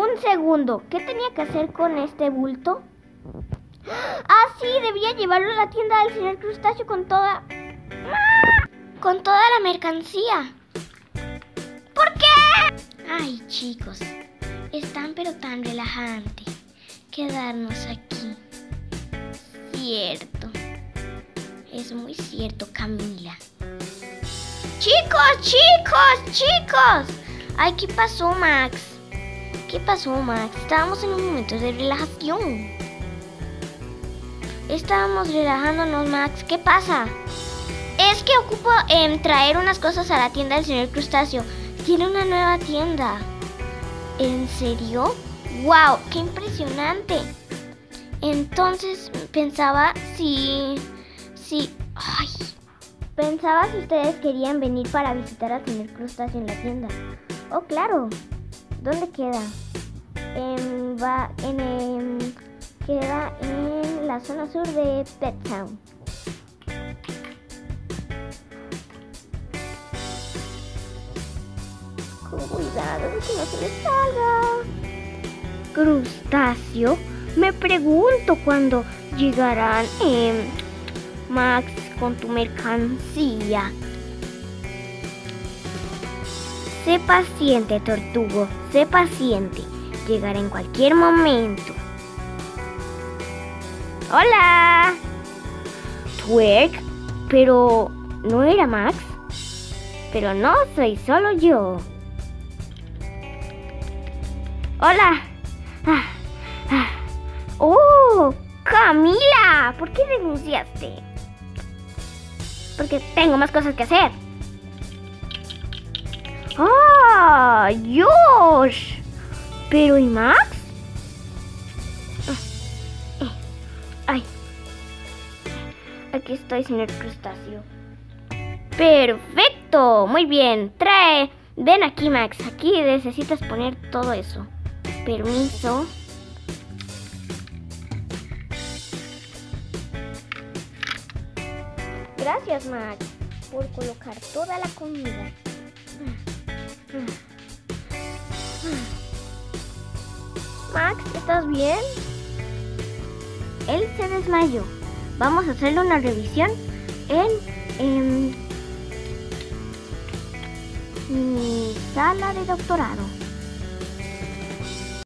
Un segundo, ¿qué tenía que hacer con este bulto? Ah, sí, debía llevarlo a la tienda del señor Crustáceo con toda la mercancía. ¿Por qué? Ay, chicos, es tan pero tan relajante quedarnos aquí. Cierto. Es muy cierto, Camila. ¡Chicos! Ay, ¿qué pasó, Max? Estábamos en un momento de relajación. Estábamos relajándonos, Max. ¿Qué pasa? Es que ocupo traer unas cosas a la tienda del señor Crustáceo. Tiene una nueva tienda. ¿En serio? ¡Wow! ¡Qué impresionante! Entonces pensaba Pensaba si ustedes querían venir para visitar al señor Crustáceo en la tienda. Oh, claro. ¿Dónde queda? Queda en la zona sur de Pet Town. Con cuidado de que no se me salga. Crustáceo, me pregunto cuándo llegarán, Max, con tu mercancía. Sé paciente, Tortugo, sé paciente. Llegará en cualquier momento. ¡Hola! Twerk, pero ¿no era Max? Pero no soy solo yo. ¡Hola! ¡Oh! ¡Camila! ¿Por qué renunciaste? Porque tengo más cosas que hacer. ¡Ah! ¡Josh! ¿Pero y Max? ¡Ay! Aquí estoy, señor Crustáceo. ¡Perfecto! Muy bien. Ven aquí, Max. Aquí necesitas poner todo eso. Permiso. Gracias, Max, por colocar toda la comida. Max, ¿estás bien? Él se desmayó. Vamos a hacerle una revisión en mi sala de doctorado.